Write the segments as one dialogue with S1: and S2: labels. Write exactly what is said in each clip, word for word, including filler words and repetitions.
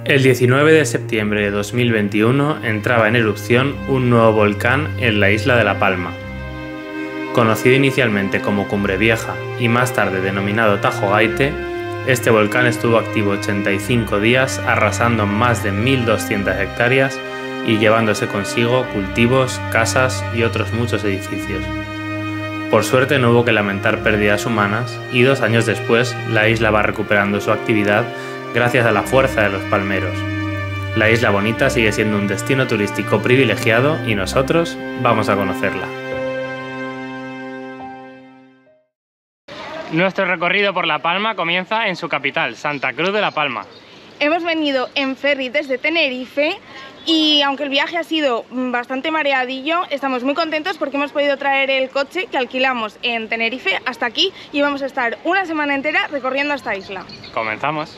S1: El diecinueve de septiembre de dos mil veintiuno entraba en erupción un nuevo volcán en la isla de La Palma. Conocido inicialmente como Cumbre Vieja y más tarde denominado Tajo Gaite, este volcán estuvo activo ochenta y cinco días, arrasando más de mil doscientas hectáreas y llevándose consigo cultivos, casas y otros muchos edificios. Por suerte no hubo que lamentar pérdidas humanas y dos años después la isla va recuperando su actividad gracias a la fuerza de los palmeros. La Isla Bonita sigue siendo un destino turístico privilegiado y nosotros vamos a conocerla.
S2: Nuestro recorrido por La Palma comienza en su capital, Santa Cruz de La Palma.
S3: Hemos venido en ferry desde Tenerife y aunque el viaje ha sido bastante mareadillo, estamos muy contentos porque hemos podido traer el coche que alquilamos en Tenerife hasta aquí y vamos a estar una semana entera recorriendo esta isla.
S2: Comenzamos.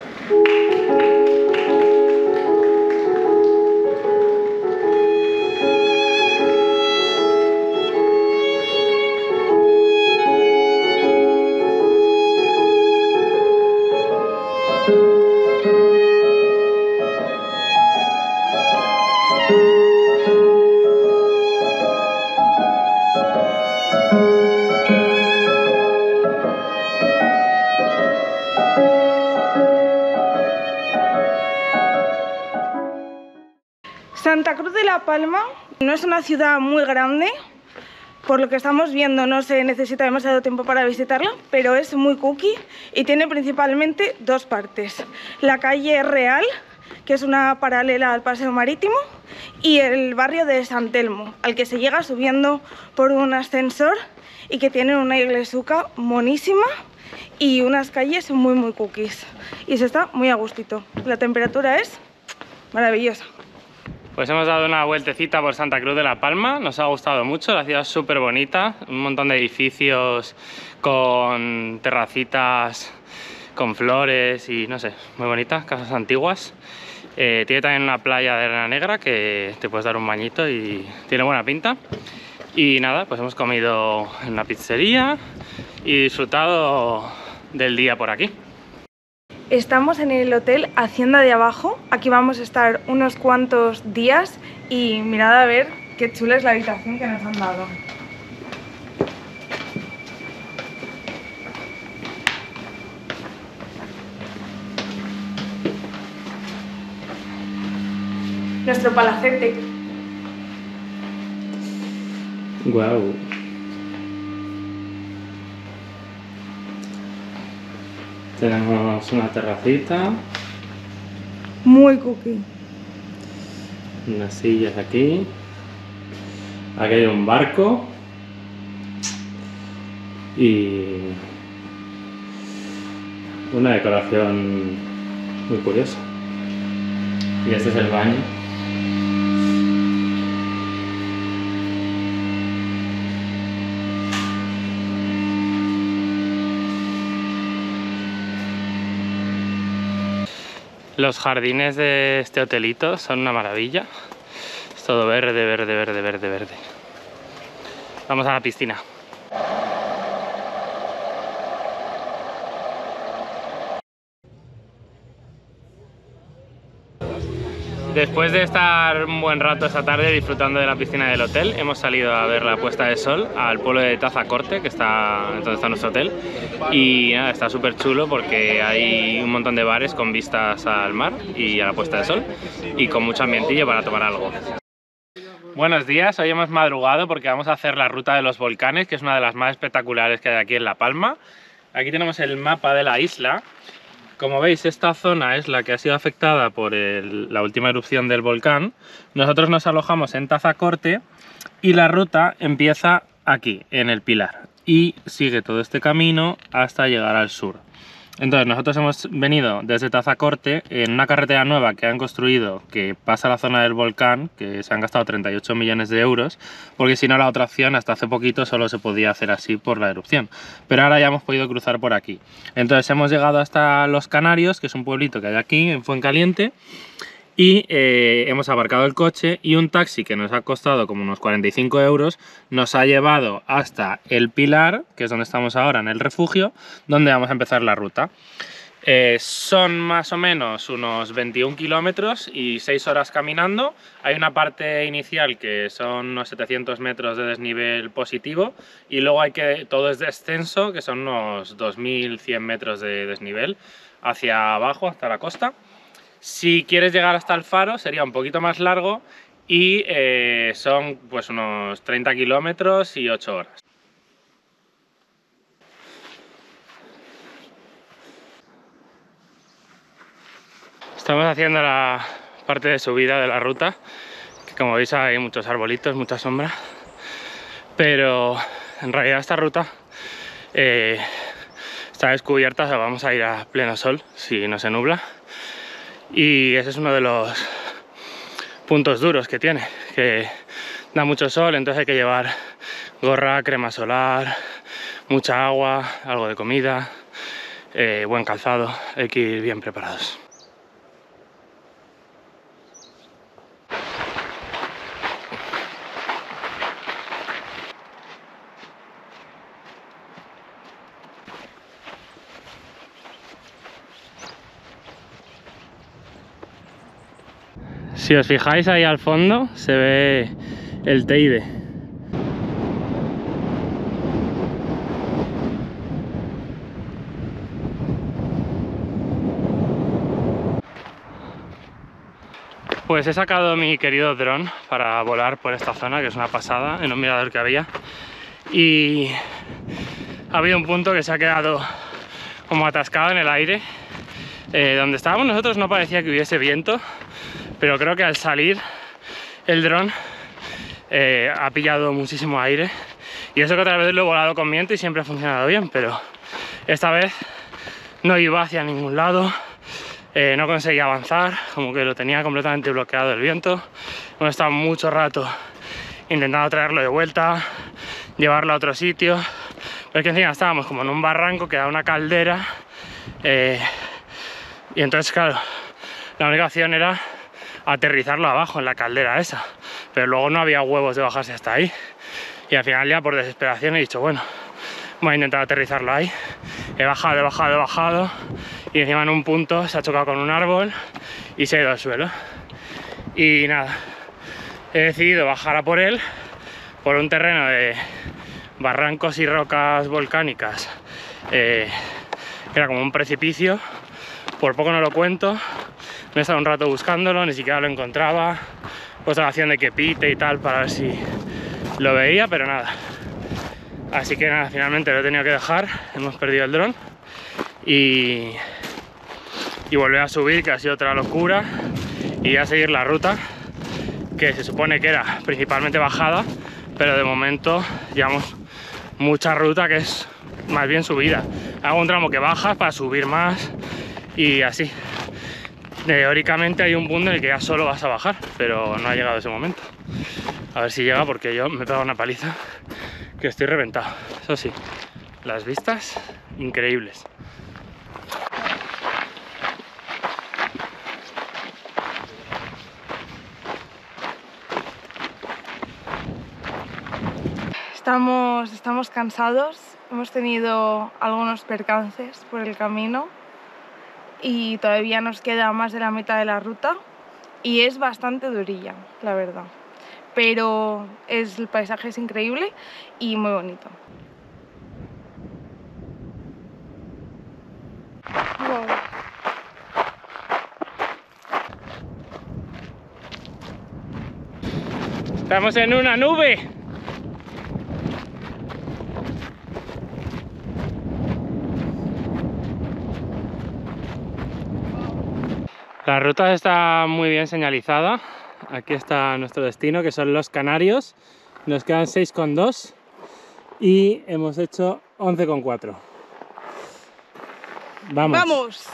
S3: Santa Cruz de La Palma no es una ciudad muy grande, por lo que estamos viendo no se necesita demasiado tiempo para visitarla, pero es muy cookie y tiene principalmente dos partes. La calle Real, que es una paralela al paseo marítimo, y el barrio de San Telmo, al que se llega subiendo por un ascensor y que tiene una iglesuca monísima y unas calles muy muy cookies. Y se está muy a gustito. La temperatura es maravillosa.
S2: Pues hemos dado una vueltecita por Santa Cruz de La Palma, nos ha gustado mucho, la ciudad es súper bonita, un montón de edificios con terracitas, con flores y no sé, muy bonitas, casas antiguas. Eh, tiene también una playa de arena negra que te puedes dar un bañito y tiene buena pinta. Y nada, pues hemos comido en una pizzería y disfrutado del día por aquí.
S3: Estamos en el hotel Hacienda de Abajo, aquí vamos a estar unos cuantos días y mirad a ver qué chula es la habitación que nos han dado. Nuestro palacete.
S1: Guau. Tenemos una terracita,
S3: Muy cookie.
S1: unas sillas aquí, aquí hay un barco y una decoración muy curiosa. Y este es el baño.
S2: Los jardines de este hotelito son una maravilla. Es todo verde, verde, verde, verde, verde. Vamos a la piscina. Después de estar un buen rato esta tarde disfrutando de la piscina del hotel, hemos salido a ver la puesta de sol al pueblo de Tazacorte, que está donde está nuestro hotel. Y nada, está súper chulo porque hay un montón de bares con vistas al mar y a la puesta de sol y con mucho ambientillo para tomar algo. Buenos días, hoy hemos madrugado porque vamos a hacer la ruta de los volcanes, que es una de las más espectaculares que hay aquí en La Palma. Aquí tenemos el mapa de la isla. Como veis, esta zona es la que ha sido afectada por el, la última erupción del volcán. Nosotros nos alojamos en Tazacorte y la ruta empieza aquí, en el Pilar, y sigue todo este camino hasta llegar al sur. Entonces nosotros hemos venido desde Tazacorte en una carretera nueva que han construido que pasa a la zona del volcán, que se han gastado treinta y ocho millones de euros, porque si no la otra opción hasta hace poquito solo se podía hacer así por la erupción, pero ahora ya hemos podido cruzar por aquí. Entonces hemos llegado hasta Los Canarios, que es un pueblito que hay aquí en Fuencaliente, y eh, hemos aparcado el coche y un taxi que nos ha costado como unos cuarenta y cinco euros nos ha llevado hasta el Pilar, que es donde estamos ahora en el refugio, donde vamos a empezar la ruta. Eh, son más o menos unos veintiún kilómetros y seis horas caminando. Hay una parte inicial que son unos setecientos metros de desnivel positivo y luego hay que, todo es descenso, que son unos dos mil cien metros de desnivel hacia abajo, hasta la costa. Si quieres llegar hasta el faro sería un poquito más largo y eh, son pues unos treinta kilómetros y ocho horas. Estamos haciendo la parte de subida de la ruta, que como veis hay muchos arbolitos, mucha sombra, pero en realidad esta ruta eh, está descubierta, o sea, vamos a ir a pleno sol si no se nubla, y ese es uno de los puntos duros que tiene, que da mucho sol, entonces hay que llevar gorra, crema solar, mucha agua, algo de comida, eh, buen calzado, hay que ir bien preparados. Si os fijáis ahí al fondo se ve el Teide. Pues he sacado mi querido dron para volar por esta zona, que es una pasada, en un mirador que había. Y ha habido un punto que se ha quedado como atascado en el aire. Eh, donde estábamos nosotros no parecía que hubiese viento, pero creo que al salir el dron eh, ha pillado muchísimo aire, y eso que otra vez lo he volado con viento y siempre ha funcionado bien, pero esta vez no iba hacia ningún lado, eh, no conseguía avanzar, como que lo tenía completamente bloqueado el viento. Hemos estado mucho rato intentando traerlo de vuelta, llevarlo a otro sitio, pero es que encima estábamos como en un barranco que da una caldera, eh, y entonces claro, la única opción era aterrizarlo abajo en la caldera esa, pero luego no había huevos de bajarse hasta ahí, y al final ya por desesperación he dicho, bueno, voy a intentar aterrizarlo ahí. He bajado, he bajado, he bajado, y encima en un punto se ha chocado con un árbol y se ha ido al suelo. Y nada, he decidido bajar a por él, por un terreno de barrancos y rocas volcánicas, eh, era como un precipicio. Por poco no lo cuento, me he estado un rato buscándolo, ni siquiera lo encontraba, pues la acción de que pite y tal para ver si lo veía, pero nada. Así que nada, finalmente lo he tenido que dejar, hemos perdido el dron y, y volver a subir, que ha sido otra locura, y a seguir la ruta, que se supone que era principalmente bajada, pero de momento llevamos mucha ruta que es más bien subida. Hago un tramo que bajas para subir más y así. Teóricamente hay un punto en el que ya solo vas a bajar, pero no ha llegado ese momento. A ver si llega, porque yo me he pegado una paliza que estoy reventado. Eso sí, las vistas increíbles.
S3: Estamos, estamos cansados, hemos tenido algunos percances por el camino y todavía nos queda más de la mitad de la ruta y es bastante durilla, la verdad, pero es, el paisaje es increíble y muy bonito. Wow.
S2: Estamos en una nube. La ruta está muy bien señalizada. Aquí está nuestro destino, que son los Canarios. Nos quedan seis coma dos y hemos hecho once coma cuatro. Vamos.
S3: ¡Vamos!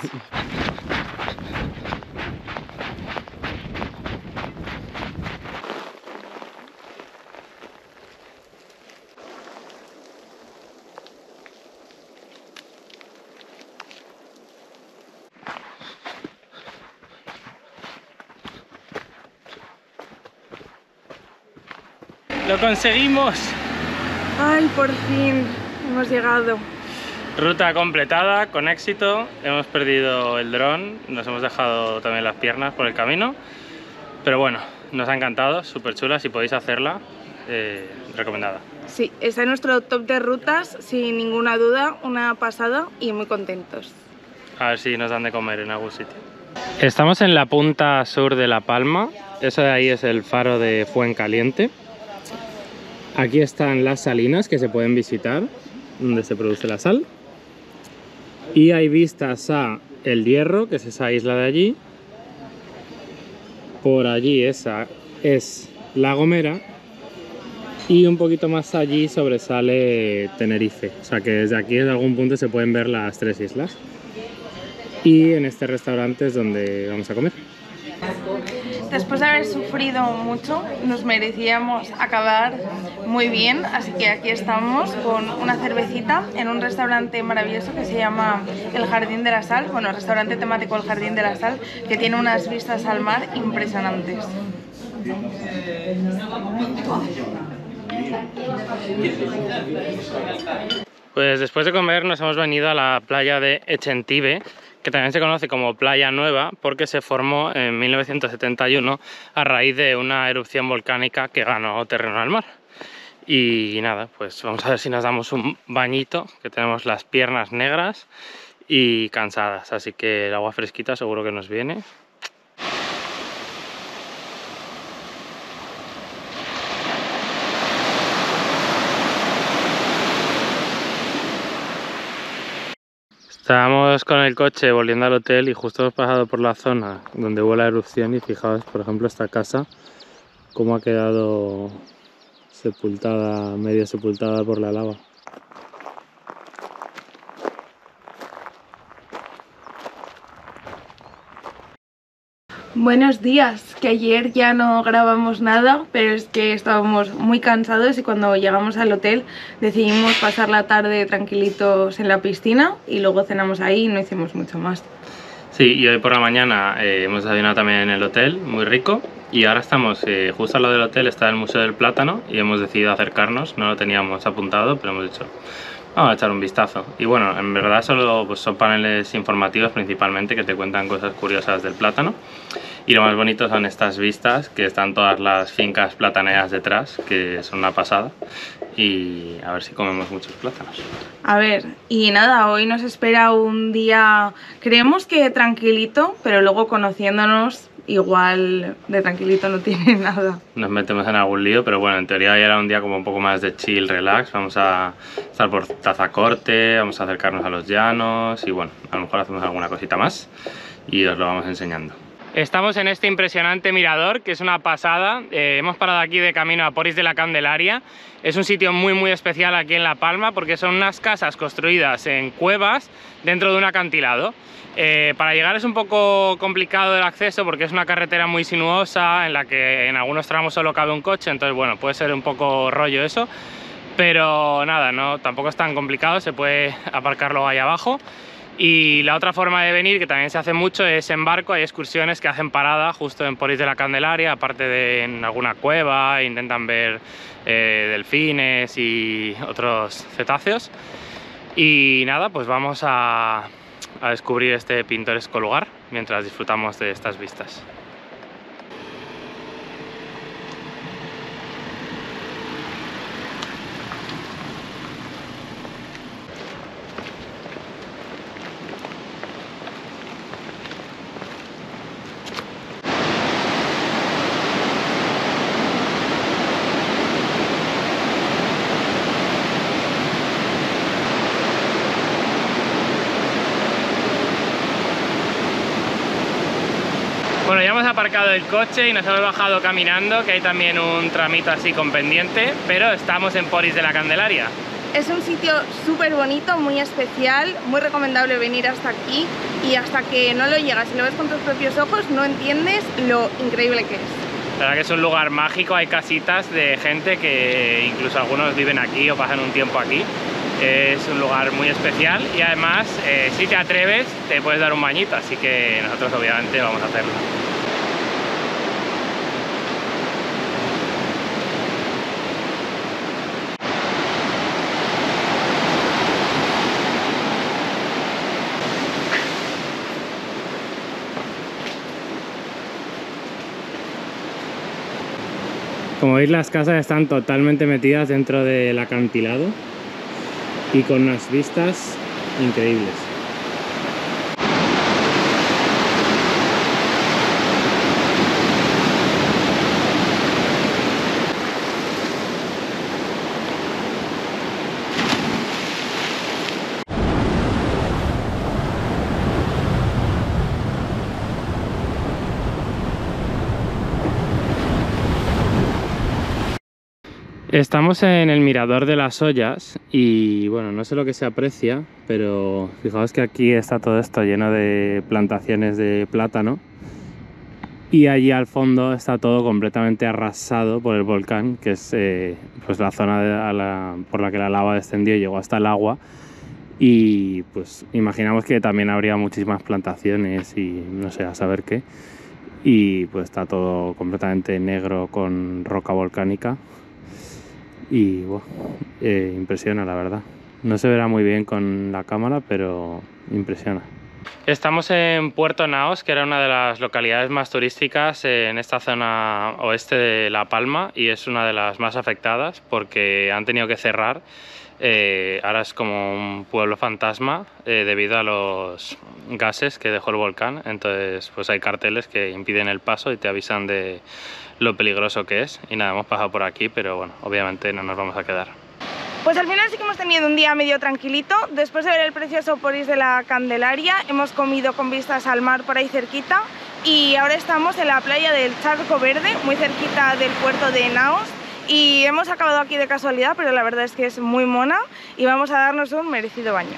S2: ¡Lo conseguimos!
S3: ¡Ay, por fin! Hemos llegado.
S2: Ruta completada, con éxito. Hemos perdido el dron, nos hemos dejado también las piernas por el camino. Pero bueno, nos ha encantado, súper chula. Si podéis hacerla, eh, recomendada.
S3: Sí, está en nuestro top de rutas, sin ninguna duda, una pasada y muy contentos.
S2: A ver si nos dan de comer en algún sitio. Estamos en la punta sur de La Palma. Eso de ahí es el faro de Fuencaliente. Aquí están las salinas que se pueden visitar, donde se produce la sal. Y hay vistas a El Hierro, que es esa isla de allí. Por allí esa es La Gomera. Y un poquito más allí sobresale Tenerife. O sea que desde aquí en algún punto se pueden ver las tres islas. Y en este restaurante es donde vamos a comer.
S3: Después de haber sufrido mucho, nos merecíamos acabar muy bien, así que aquí estamos con una cervecita en un restaurante maravilloso que se llama El Jardín de la Sal, bueno, restaurante temático El Jardín de la Sal, que tiene unas vistas al mar impresionantes.
S2: Pues después de comer nos hemos venido a la playa de Echentive, que también se conoce como Playa Nueva porque se formó en mil novecientos setenta y uno a raíz de una erupción volcánica que ganó terreno al mar. Y nada, pues vamos a ver si nos damos un bañito, que tenemos las piernas negras y cansadas, así que el agua fresquita seguro que nos viene. Estábamos con el coche volviendo al hotel y justo hemos pasado por la zona donde hubo la erupción y fijaos, por ejemplo, esta casa, cómo ha quedado sepultada, medio sepultada por la lava.
S3: Buenos días, que ayer ya no grabamos nada, pero es que estábamos muy cansados y cuando llegamos al hotel decidimos pasar la tarde tranquilitos en la piscina y luego cenamos ahí y no hicimos mucho más.
S2: Sí, y hoy por la mañana eh, hemos desayunado también en el hotel, muy rico, y ahora estamos, eh, justo al lado del hotel está el Museo del Plátano y hemos decidido acercarnos, no lo teníamos apuntado, pero hemos dicho, vamos a echar un vistazo. Y bueno, en verdad solo pues, son paneles informativos principalmente que te cuentan cosas curiosas del plátano. Y lo más bonito son estas vistas, que están todas las fincas plataneras detrás, que son una pasada. Y a ver si comemos muchos plátanos.
S3: A ver, y nada, hoy nos espera un día, creemos que tranquilito, pero luego conociéndonos, igual de tranquilito no tiene nada.
S2: Nos metemos en algún lío, pero bueno, en teoría hoy era un día como un poco más de chill, relax. Vamos a estar por Tazacorte, vamos a acercarnos a los llanos y bueno, a lo mejor hacemos alguna cosita más y os lo vamos enseñando. Estamos en este impresionante mirador, que es una pasada. Eh, hemos parado aquí de camino a Poris de la Candelaria. Es un sitio muy muy especial aquí en La Palma porque son unas casas construidas en cuevas dentro de un acantilado. Eh, para llegar es un poco complicado el acceso porque es una carretera muy sinuosa en la que en algunos tramos solo cabe un coche, entonces bueno, puede ser un poco rollo eso. Pero nada, no, tampoco es tan complicado, se puede aparcar luego ahí abajo. Y la otra forma de venir, que también se hace mucho, es en barco. Hay excursiones que hacen parada justo en Poris de la Candelaria, aparte de en alguna cueva, intentan ver eh, delfines y otros cetáceos. Y nada, pues vamos a, a descubrir este pintoresco lugar mientras disfrutamos de estas vistas. Bueno, ya hemos aparcado el coche y nos hemos bajado caminando, que hay también un tramito así con pendiente, pero estamos en Poris de la Candelaria.
S3: Es un sitio súper bonito, muy especial, muy recomendable venir hasta aquí y hasta que no lo llegas y lo ves con tus propios ojos no entiendes lo increíble que es.
S2: La verdad que es un lugar mágico, hay casitas de gente que incluso algunos viven aquí o pasan un tiempo aquí. Es un lugar muy especial y además eh, si te atreves te puedes dar un bañito, así que nosotros obviamente vamos a hacerlo. Como veis, las casas están totalmente metidas dentro del acantilado y con unas vistas increíbles. Estamos en el Mirador de las Ollas y bueno, no sé lo que se aprecia, pero fijaos que aquí está todo esto lleno de plantaciones de plátano y allí al fondo está todo completamente arrasado por el volcán, que es eh, pues la zona de, a la, por la que la lava descendió y llegó hasta el agua, y pues imaginamos que también habría muchísimas plantaciones y no sé, a saber qué, y pues está todo completamente negro con roca volcánica. Y bueno, eh, impresiona, la verdad. No se verá muy bien con la cámara, pero impresiona. Estamos en Puerto Naos, que era una de las localidades más turísticas en esta zona oeste de La Palma, y es una de las más afectadas porque han tenido que cerrar. Eh, ahora es como un pueblo fantasma eh, debido a los gases que dejó el volcán. Entonces pues hay carteles que impiden el paso y te avisan de lo peligroso que es. Y nada, hemos pasado por aquí, pero bueno, obviamente no nos vamos a quedar.
S3: Pues al final sí que hemos tenido un día medio tranquilito. Después de ver el precioso Poris de la Candelaria, hemos comido con vistas al mar por ahí cerquita, y ahora estamos en la playa del Charco Verde, muy cerquita del puerto de Naos. Y hemos acabado aquí de casualidad, pero la verdad es que es muy mona y vamos a darnos un merecido baño.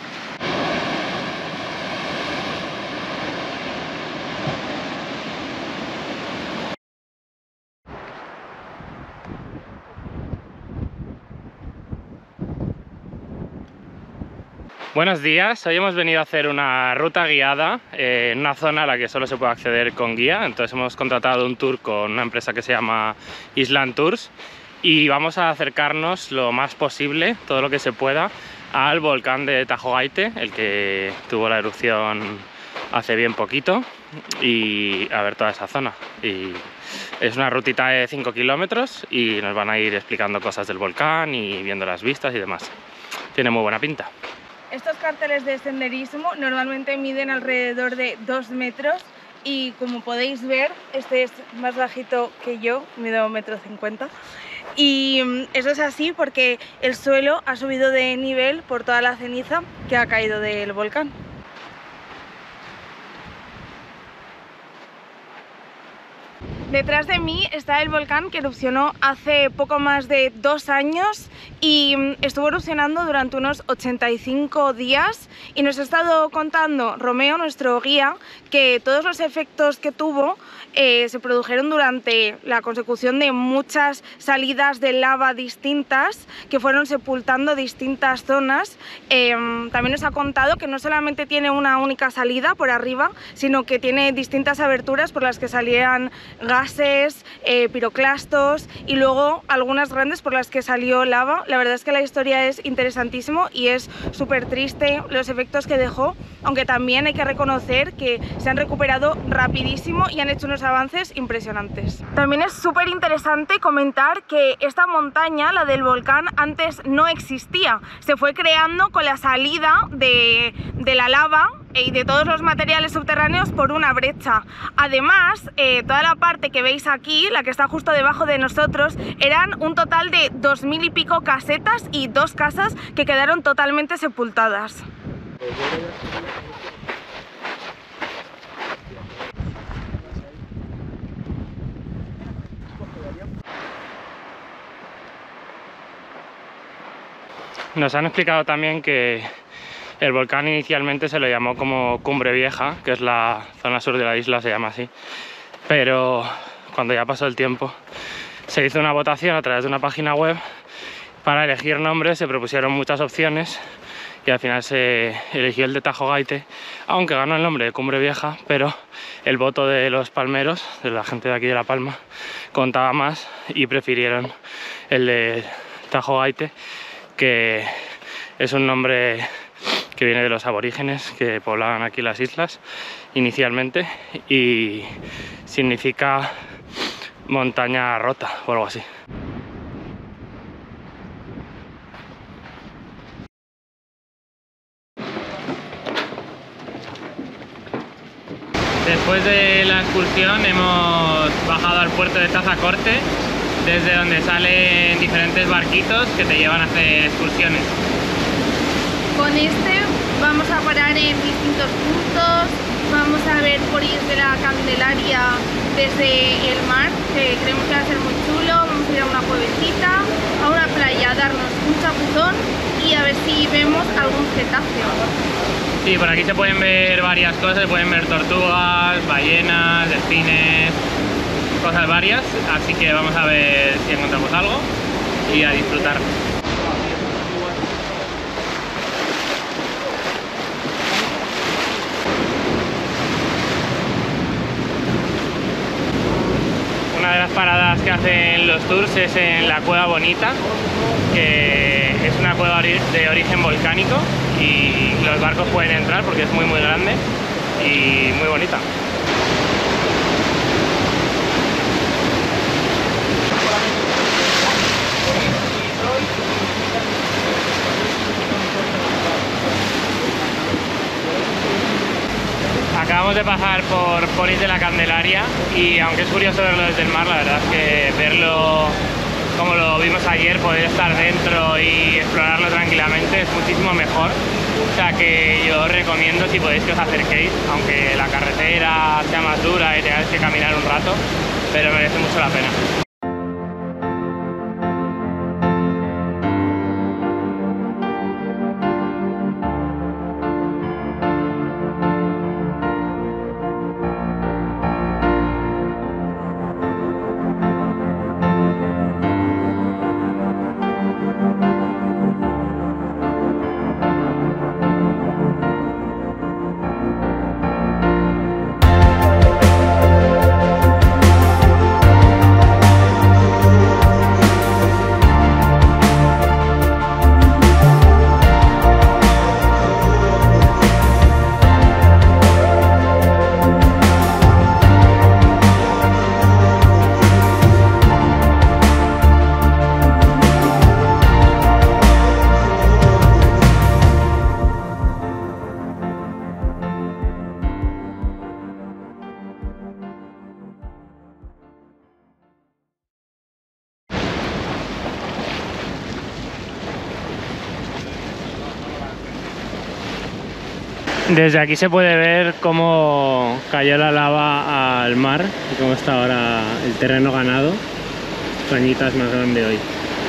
S2: Buenos días, hoy hemos venido a hacer una ruta guiada eh, en una zona a la que solo se puede acceder con guía. Entonces hemos contratado un tour con una empresa que se llama Island Tours y vamos a acercarnos lo más posible, todo lo que se pueda, al volcán de Tajo Gaite, el que tuvo la erupción hace bien poquito, y a ver toda esa zona. Y es una rutita de cinco kilómetros y nos van a ir explicando cosas del volcán y viendo las vistas y demás. Tiene muy buena pinta.
S3: Estos carteles de senderismo normalmente miden alrededor de dos metros y, como podéis ver, este es más bajito que yo, mido un metro cincuenta. Y eso es así porque el suelo ha subido de nivel por toda la ceniza que ha caído del volcán. Detrás de mí está el volcán que erupcionó hace poco más de dos años y estuvo erupcionando durante unos ochenta y cinco días, y nos ha estado contando Romeo, nuestro guía, que todos los efectos que tuvo eh, se produjeron durante la consecución de muchas salidas de lava distintas que fueron sepultando distintas zonas. Eh, también nos ha contado que no solamente tiene una única salida por arriba, sino que tiene distintas aberturas por las que salían gases, eh, piroclastos y luego algunas grandes por las que salió lava. La verdad es que la historia es interesantísimo y es súper triste los efectos que dejó, aunque también hay que reconocer que se han recuperado rapidísimo y han hecho unos avances impresionantes. También es súper interesante comentar que esta montaña, la del volcán, antes no existía. Se fue creando con la salida de, de la lava y de todos los materiales subterráneos por una brecha. Además, eh, toda la parte que veis aquí, la que está justo debajo de nosotros, eran un total de dos mil y pico casetas y dos casas que quedaron totalmente sepultadas.
S2: Nos han explicado también que el volcán inicialmente se lo llamó como Cumbre Vieja, que es la zona sur de la isla, se llama así, pero cuando ya pasó el tiempo se hizo una votación a través de una página web para elegir nombres. Se propusieron muchas opciones y al final se eligió el de Tajo Gaite, aunque ganó el nombre de Cumbre Vieja, pero el voto de los palmeros, de la gente de aquí de La Palma, contaba más y prefirieron el de Tajo Gaite, que es un nombre que viene de los aborígenes que poblaban aquí las islas inicialmente y significa montaña rota o algo así. Después de la excursión hemos bajado al puerto de Tazacorte, desde donde salen diferentes barquitos que te llevan a hacer excursiones.
S4: Con este vamos a parar en distintos puntos, vamos a ver Poris de la Candelaria desde el mar, que creemos que va a ser muy chulo, vamos a ir a una cuevecita, a una playa, a darnos un chapuzón y a ver si vemos algún cetáceo.
S2: Sí, por aquí se pueden ver varias cosas, se pueden ver tortugas, ballenas, delfines, cosas varias, así que vamos a ver si encontramos algo y a disfrutar. Una de las paradas que hacen los tours es en la Cueva Bonita, que es una cueva de origen volcánico y los barcos pueden entrar porque es muy muy grande y muy bonita. Acabamos de pasar por Poris de la Candelaria y aunque es curioso verlo desde el mar, la verdad es que verlo como lo vimos ayer, poder estar dentro y explorarlo tranquilamente es muchísimo mejor. O sea que yo os recomiendo, si podéis, que os acerquéis, aunque la carretera sea más dura y tengáis que caminar un rato, pero merece mucho la pena. Desde aquí se puede ver cómo cayó la lava al mar y cómo está ahora el terreno ganado. Cañitas más grande hoy.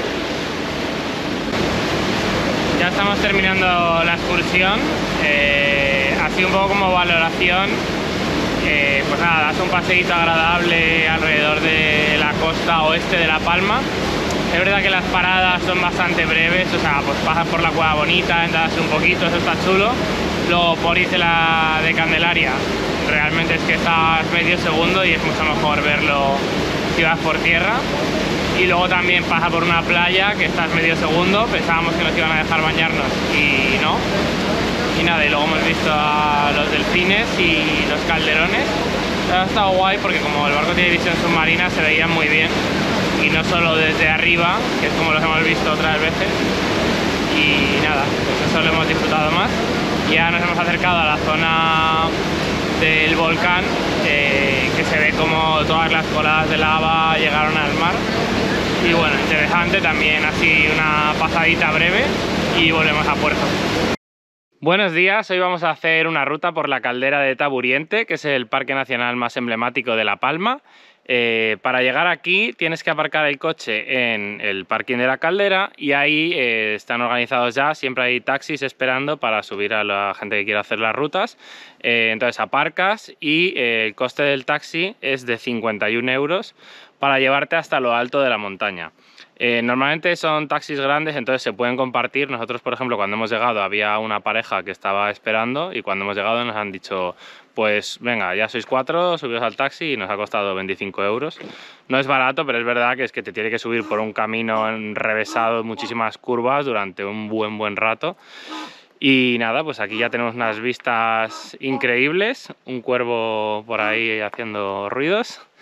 S2: Ya estamos terminando la excursión. Eh, así un poco como valoración. Eh, pues nada, das un paseíto agradable alrededor de la costa oeste de La Palma. Es verdad que las paradas son bastante breves, o sea, pues pasas por la Cueva Bonita, entras un poquito, eso está chulo. Luego Poris de la de Candelaria, realmente es que estás medio segundo y es mucho mejor verlo si vas por tierra. Y luego también pasa por una playa que estás medio segundo, pensábamos que nos iban a dejar bañarnos y no. Y nada, y luego hemos visto a los delfines y los calderones. Ha estado guay porque como el barco tiene visión submarina se veían muy bien. Y no solo desde arriba, que es como los hemos visto otras veces. Y nada, pues eso lo hemos disfrutado más. Ya nos hemos acercado a la zona del volcán, eh, que se ve como todas las coladas de lava llegaron al mar. Y bueno, interesante también, así una pasadita breve y volvemos a puerto. Buenos días, hoy vamos a hacer una ruta por la caldera de Taburiente, que es el parque nacional más emblemático de La Palma. Eh, para llegar aquí tienes que aparcar el coche en el parking de la caldera y ahí eh, están organizados ya, siempre hay taxis esperando para subir a la gente que quiera hacer las rutas. Eh, entonces aparcas y eh, el coste del taxi es de cincuenta y un euros para llevarte hasta lo alto de la montaña. Eh, normalmente son taxis grandes, entonces se pueden compartir. Nosotros, por ejemplo, cuando hemos llegado había una pareja que estaba esperando y cuando hemos llegado nos han dicho: pues venga, ya sois cuatro, subíos al taxi y nos ha costado veinticinco euros. No es barato, pero es verdad que es que te tiene que subir por un camino enrevesado, muchísimas curvas durante un buen buen rato. Y nada, pues aquí ya tenemos unas vistas increíbles, un cuervo por ahí haciendo ruidos.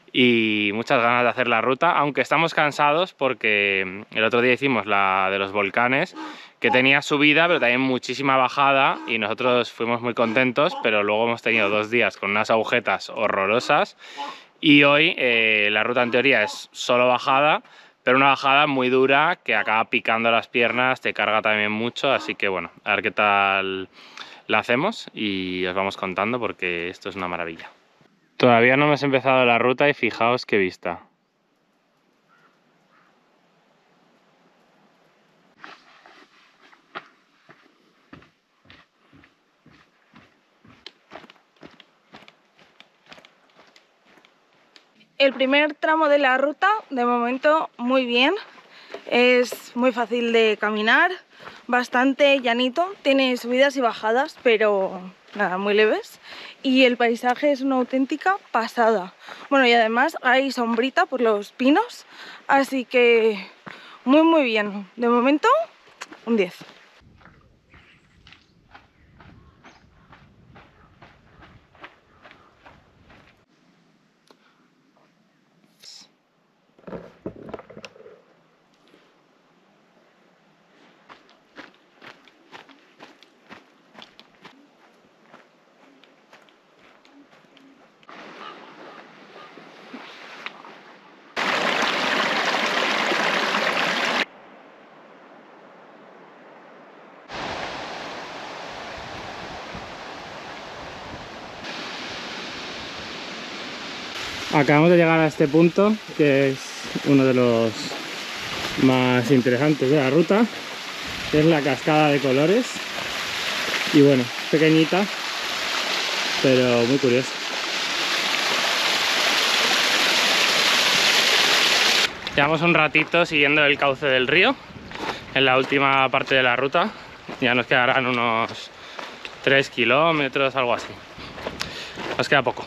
S2: y muchas ganas de hacer la ruta, aunque estamos cansados porque el otro día hicimos la de los volcanes, que tenía subida pero también muchísima bajada, y nosotros fuimos muy contentos, pero luego hemos tenido dos días con unas agujetas horrorosas, y hoy eh, la ruta en teoría es solo bajada, pero una bajada muy dura que acaba picando las piernas, te carga también mucho, así que bueno, a ver qué tal la hacemos y os vamos contando porque esto es una maravilla. Todavía no hemos empezado la ruta y fijaos qué vista.
S3: El primer tramo de la ruta, de momento, muy bien. Es muy fácil de caminar, bastante llanito, tiene subidas y bajadas, pero nada, muy leves. Y el paisaje es una auténtica pasada. Bueno, y además hay sombrita por los pinos, así que muy muy bien. De momento, un diez.
S2: Acabamos de llegar a este punto, que es uno de los más interesantes de la ruta, que es la cascada de colores. Y bueno, pequeñita, pero muy curiosa. Llevamos un ratito siguiendo el cauce del río, en la última parte de la ruta. Ya nos quedarán unos tres kilómetros, algo así. Nos queda poco.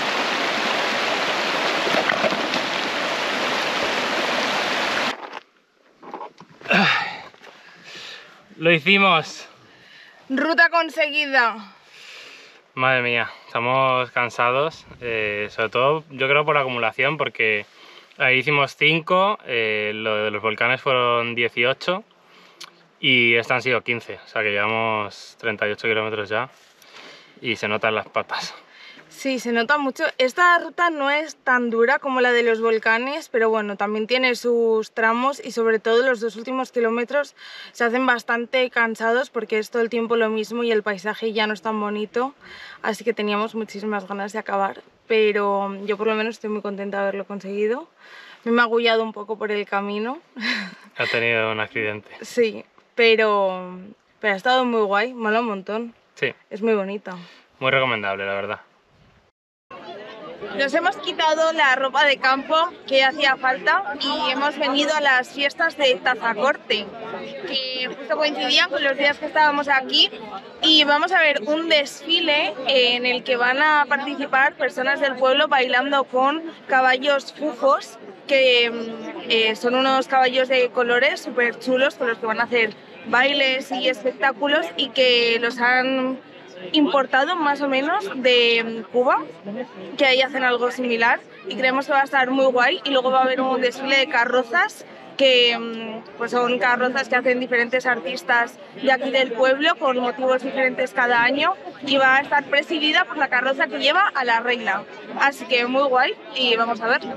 S2: ¡Lo hicimos!
S3: Ruta conseguida.
S2: Madre mía, estamos cansados, eh, sobre todo yo creo por la acumulación, porque ahí hicimos cinco, eh, lo de los volcanes fueron dieciocho y esta han sido quince, o sea que llevamos treinta y ocho kilómetros ya y se notan las patas.
S3: Sí, se nota mucho. Esta ruta no es tan dura como la de los volcanes, pero bueno, también tiene sus tramos y sobre todo los dos últimos kilómetros se hacen bastante cansados porque es todo el tiempo lo mismo y el paisaje ya no es tan bonito, así que teníamos muchísimas ganas de acabar, pero yo por lo menos estoy muy contenta de haberlo conseguido. Me he magullado un poco por el camino.
S2: Ha tenido un accidente.
S3: Sí, pero, pero ha estado muy guay, mola un montón.
S2: Sí.
S3: Es muy bonito.
S2: Muy recomendable, la verdad.
S3: Nos hemos quitado la ropa de campo que hacía falta y hemos venido a las fiestas de Tazacorte, que justo coincidían con los días que estábamos aquí, y vamos a ver un desfile en el que van a participar personas del pueblo bailando con caballos fujos, que eh, son unos caballos de colores súper chulos con los que van a hacer bailes y espectáculos y que los han importado más o menos de Cuba, que ahí hacen algo similar y creemos que va a estar muy guay. Y luego va a haber un desfile de carrozas que pues son carrozas que hacen diferentes artistas de aquí del pueblo con motivos diferentes cada año y va a estar presidida por la carroza que lleva a la reina, así que muy guay y vamos a verlo.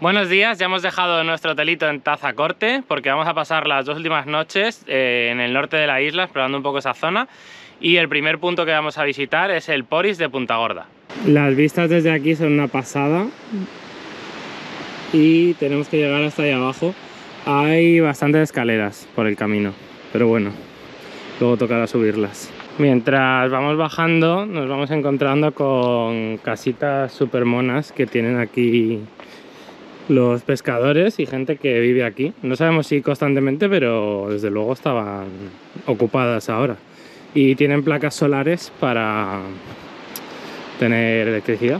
S2: Buenos días, ya hemos dejado nuestro hotelito en Tazacorte porque vamos a pasar las dos últimas noches eh, en el norte de la isla, explorando un poco esa zona. Y el primer punto que vamos a visitar es el Poris de Punta Gorda. Las vistas desde aquí son una pasada y tenemos que llegar hasta ahí abajo. Hay bastantes escaleras por el camino, pero bueno, luego tocará subirlas. Mientras vamos bajando nos vamos encontrando con casitas súper monas que tienen aquí los pescadores y gente que vive aquí. No sabemos si constantemente, pero desde luego estaban ocupadas ahora. Y tienen placas solares para tener electricidad.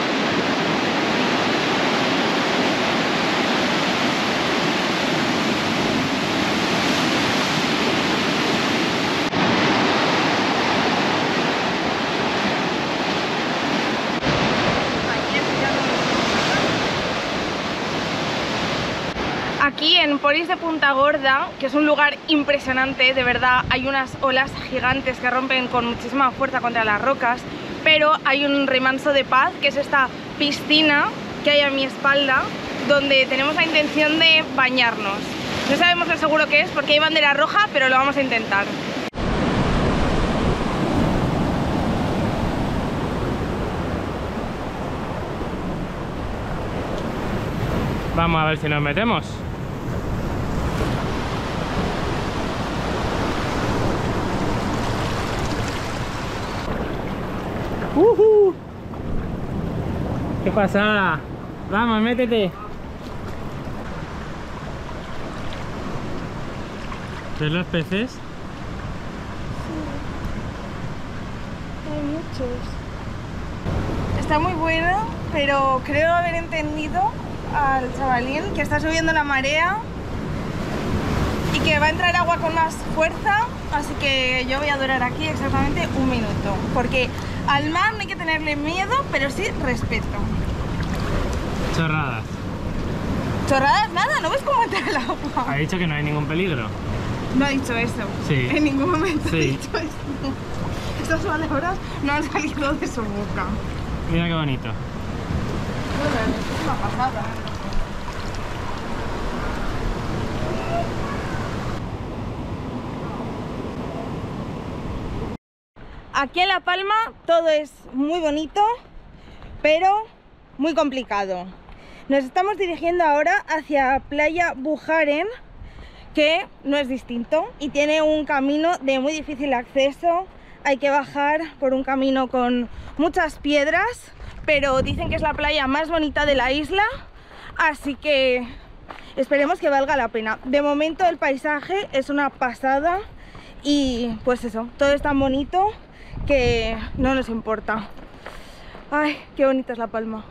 S3: Aquí en Poris de Punta Gorda, que es un lugar impresionante, de verdad, hay unas olas gigantes que rompen con muchísima fuerza contra las rocas, pero hay un remanso de paz, que es esta piscina que hay a mi espalda, donde tenemos la intención de bañarnos. No sabemos lo seguro que es porque hay bandera roja, pero lo vamos a intentar.
S2: Vamos a ver si nos metemos. ¡Uhú! ¡Qué pasada! Vamos, métete. ¿Ves los peces?
S3: Sí. Hay muchos. Está muy bueno, pero creo haber entendido al chavalín que está subiendo la marea y que va a entrar agua con más fuerza, así que yo voy a durar aquí exactamente un minuto, porque al mar no hay que tenerle miedo, pero sí respeto.
S2: Chorradas.
S3: Chorradas nada, ¿no ves cómo entra el agua?
S2: Ha dicho que no hay ningún peligro.
S3: No ha dicho eso.
S2: Sí.
S3: En ningún momento
S2: Sí.
S3: ha dicho eso. Estas palabras no han salido de su boca.
S2: Mira qué bonito.
S3: Bueno, es una pasada. Aquí en La Palma todo es muy bonito, pero muy complicado. Nos estamos dirigiendo ahora hacia Playa Bujaren, que no es distinto y tiene un camino de muy difícil acceso. Hay que bajar por un camino con muchas piedras, pero dicen que es la playa más bonita de la isla, así que esperemos que valga la pena. De momento el paisaje es una pasada y pues eso, todo es tan bonito que no nos importa. Ay, qué bonita es La Palma.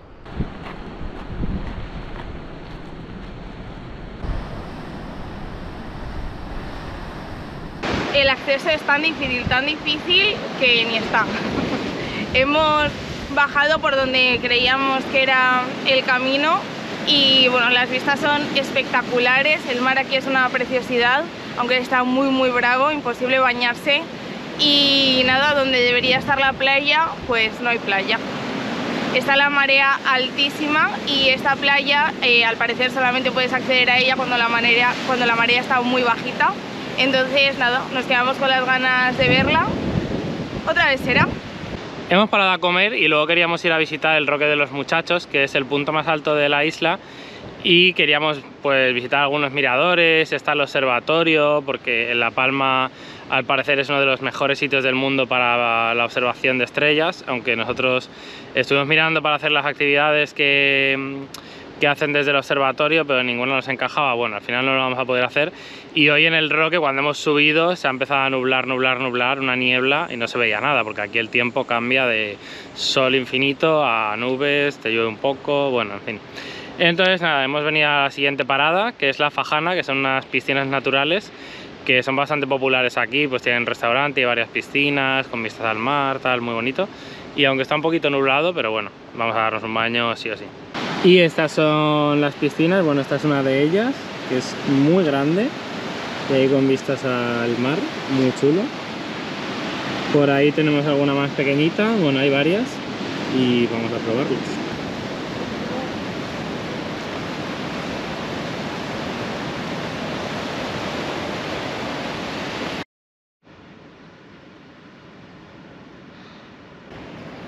S3: El acceso es tan difícil, tan difícil que ni está. Hemos bajado por donde creíamos que era el camino y bueno, las vistas son espectaculares. El mar aquí es una preciosidad, aunque está muy muy bravo, imposible bañarse. Y nada, donde debería estar la playa, pues no hay playa. Está la marea altísima y esta playa, eh, al parecer solamente puedes acceder a ella cuando la marea, cuando la marea está muy bajita. Entonces nada, nos quedamos con las ganas de verla. Otra vez será.
S2: Hemos parado a comer y luego queríamos ir a visitar el Roque de los Muchachos, que es el punto más alto de la isla, y queríamos pues visitar algunos miradores, está el observatorio, porque en La Palma al parecer es uno de los mejores sitios del mundo para la observación de estrellas, aunque nosotros estuvimos mirando para hacer las actividades que, que hacen desde el observatorio, pero ninguno nos encajaba. Bueno, al final no lo vamos a poder hacer. Y hoy en el Roque, cuando hemos subido, se ha empezado a nublar, nublar, nublar, una niebla y no se veía nada, porque aquí el tiempo cambia de sol infinito a nubes, te llueve un poco, bueno, en fin. Entonces nada, hemos venido a la siguiente parada, que es La Fajana, que son unas piscinas naturales que son bastante populares aquí, pues tienen restaurante y varias piscinas con vistas al mar, tal, muy bonito. Y aunque está un poquito nublado, pero bueno, vamos a darnos un baño sí o sí. Y estas son las piscinas, bueno, esta es una de ellas, que es muy grande, y ahí con vistas al mar, muy chulo. Por ahí tenemos alguna más pequeñita, bueno, hay varias, y vamos a probarlas.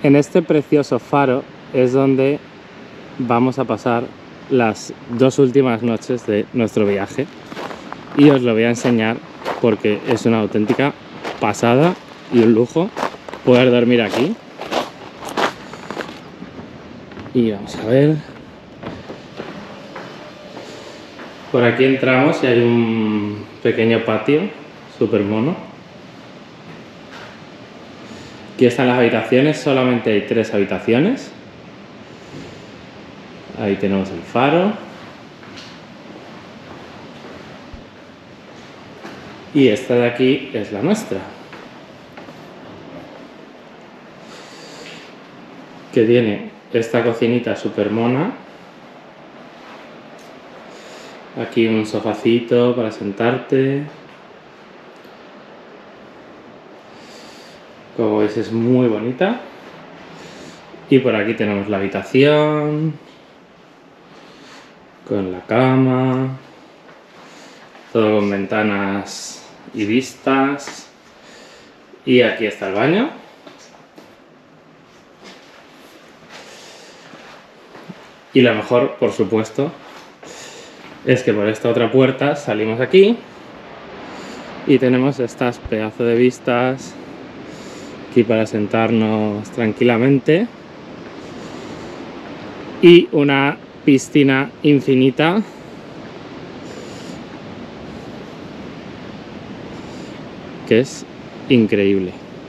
S1: En este precioso faro es donde vamos a pasar las dos últimas noches de nuestro viaje y os lo voy a enseñar porque es una auténtica pasada y un lujo poder dormir aquí. Y vamos a ver, por aquí entramos y hay un pequeño patio súper mono. Aquí están las habitaciones, solamente hay tres habitaciones. Ahí tenemos el faro. Y esta de aquí es la nuestra, que tiene esta cocinita súper mona. Aquí un sofacito para sentarte. Como veis es muy bonita. Y por aquí tenemos la habitación con la cama, todo con ventanas y vistas. Y aquí está el baño. Y lo mejor, por supuesto, es que por esta otra puerta salimos aquí y tenemos estas pedazos de vistas aquí para sentarnos tranquilamente y una piscina infinita que es increíble.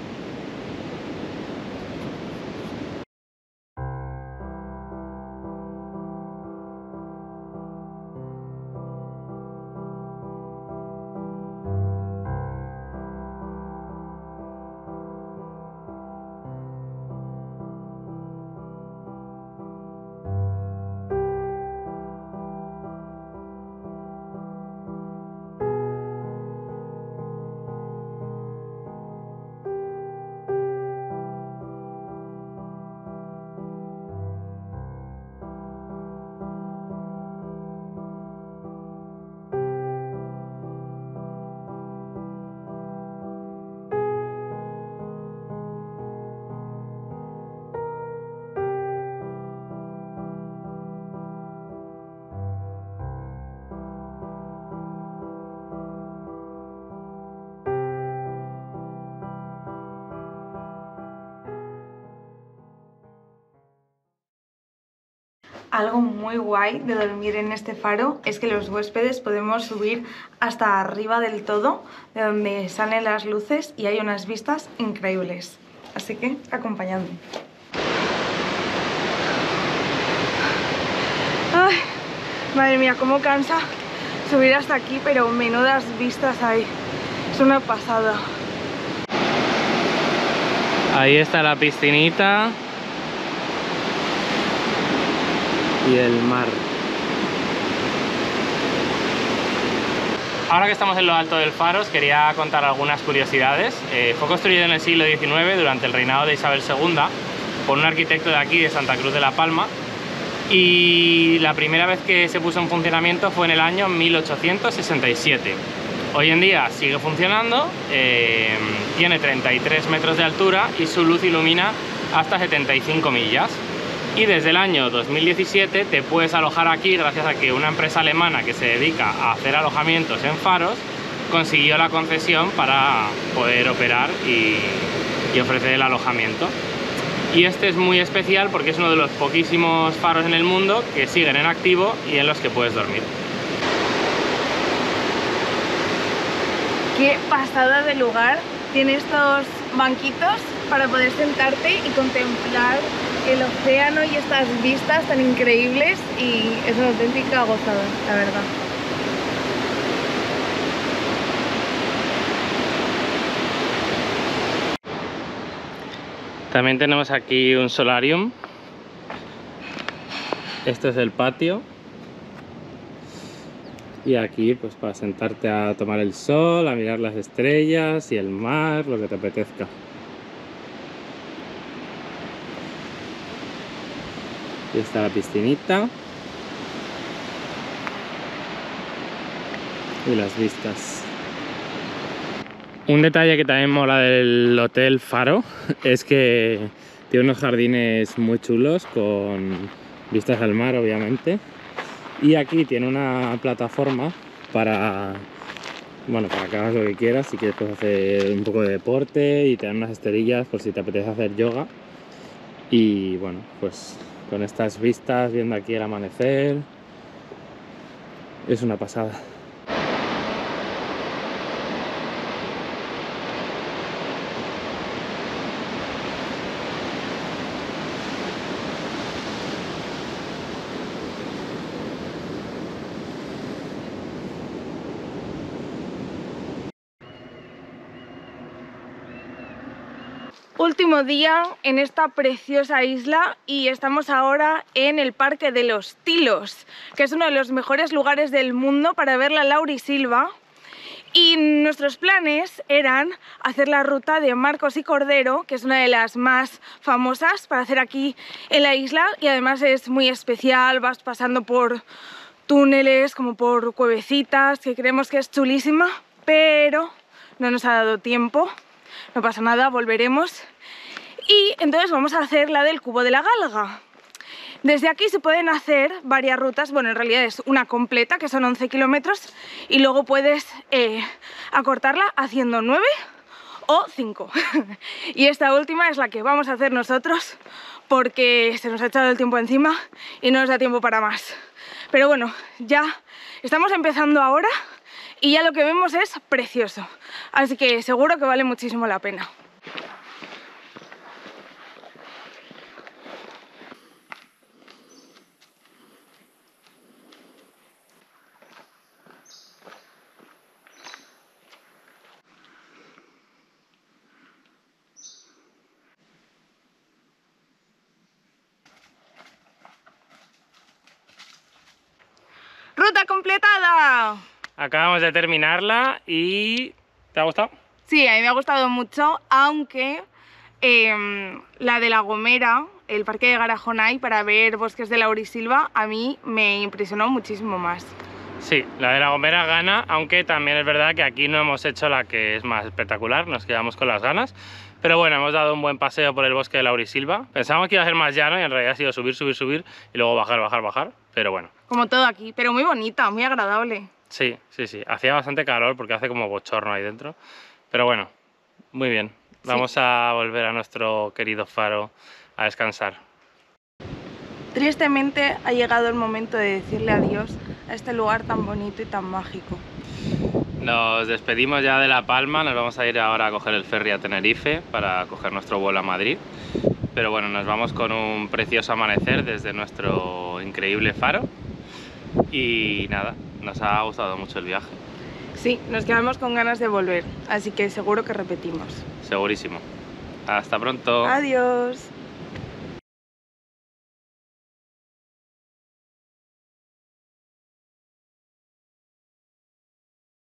S3: Algo muy guay de dormir en este faro es que los huéspedes podemos subir hasta arriba del todo, de donde salen las luces y hay unas vistas increíbles. Así que acompañadme. Ay, madre mía, cómo cansa subir hasta aquí, pero menudas vistas hay. Es una pasada.
S2: Ahí está la piscinita.
S1: Y el mar.
S2: Ahora que estamos en lo alto del faro, os quería contar algunas curiosidades. Eh, fue construido en el siglo diecinueve durante el reinado de Isabel segunda por un arquitecto de aquí, de Santa Cruz de la Palma, y la primera vez que se puso en funcionamiento fue en el año mil ochocientos sesenta y siete. Hoy en día sigue funcionando, eh, tiene treinta y tres metros de altura y su luz ilumina hasta setenta y cinco millas. Y desde el año dos mil diecisiete te puedes alojar aquí gracias a que una empresa alemana que se dedica a hacer alojamientos en faros consiguió la concesión para poder operar y, y ofrecer el alojamiento. Y este es muy especial porque es uno de los poquísimos faros en el mundo que siguen en activo y en los que puedes dormir.
S3: Qué pasada de lugar. Tiene estos banquitos para poder sentarte y contemplar el océano y estas vistas tan increíbles, y es una auténtica gozada, la verdad.
S2: También tenemos aquí un solarium. Este es el patio. Y aquí pues para sentarte a tomar el sol, a mirar las estrellas y el mar, lo que te apetezca. Aquí está la piscinita. Y las vistas. Un detalle que también mola del Hotel Faro es que Tiene unos jardines muy chulos con vistas al mar, obviamente. Y aquí tiene una plataforma para, bueno, para que hagas lo que quieras. Si quieres puedes hacer un poco de deporte y te dan unas esterillas por si te apetece hacer yoga. Y bueno, pues con estas vistas, viendo aquí el amanecer, es una pasada.
S3: Último día en esta preciosa isla y estamos ahora en el Parque de los Tilos, que es uno de los mejores lugares del mundo para ver la laurisilva. Y nuestros planes eran hacer la ruta de Marcos y Cordero, que es una de las más famosas para hacer aquí en la isla y además es muy especial, vas pasando por túneles, como por cuevecitas, que creemos que es chulísima, pero no nos ha dado tiempo. No pasa nada, volveremos. Y entonces vamos a hacer la del Cubo de la Galga. Desde aquí se pueden hacer varias rutas, bueno, en realidad es una completa, que son once kilómetros, y luego puedes eh, acortarla haciendo nueve o cinco. Y esta última es la que vamos a hacer nosotros, porque se nos ha echado el tiempo encima y no nos da tiempo para más. Pero bueno, ya estamos empezando ahora y ya lo que vemos es precioso, así que seguro que vale muchísimo la pena. ¡Ruta completada!
S2: Acabamos de terminarla y... ¿te ha gustado?
S3: Sí, a mí me ha gustado mucho, aunque eh, la de La Gomera, el Parque de Garajonay, para ver bosques de laurisilva, a mí me impresionó muchísimo más.
S2: Sí, la de La Gomera gana, aunque también es verdad que aquí no hemos hecho la que es más espectacular, nos quedamos con las ganas. Pero bueno, hemos dado un buen paseo por el bosque de laurisilva. Pensábamos que iba a ser más llano y en realidad ha sido subir, subir, subir y luego bajar, bajar, bajar, pero bueno.
S3: Como todo aquí, pero muy bonita, muy agradable.
S2: Sí, sí, sí. Hacía bastante calor porque hace como bochorno ahí dentro. Pero bueno, muy bien. Vamos sí. a volver a nuestro querido faro a descansar.
S3: Tristemente ha llegado el momento de decirle adiós a este lugar tan bonito y tan mágico.
S2: Nos despedimos ya de La Palma, nos vamos a ir ahora a coger el ferry a Tenerife para coger nuestro vuelo a Madrid. Pero bueno, nos vamos con un precioso amanecer desde nuestro increíble faro. Y nada, nos ha gustado mucho el viaje.
S3: Sí, nos quedamos con ganas de volver, así que seguro que repetimos.
S2: Segurísimo. Hasta pronto.
S3: Adiós.